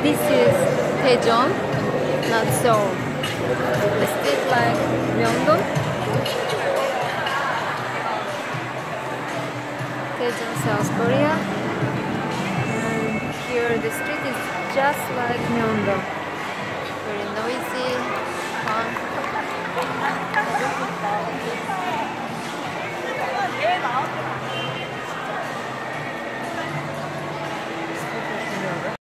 this is Daejeon, not Seoul. The street like Myeongdong, Daejeon, South Korea. And here the street is just like Myeongdong. Very noisy, fun.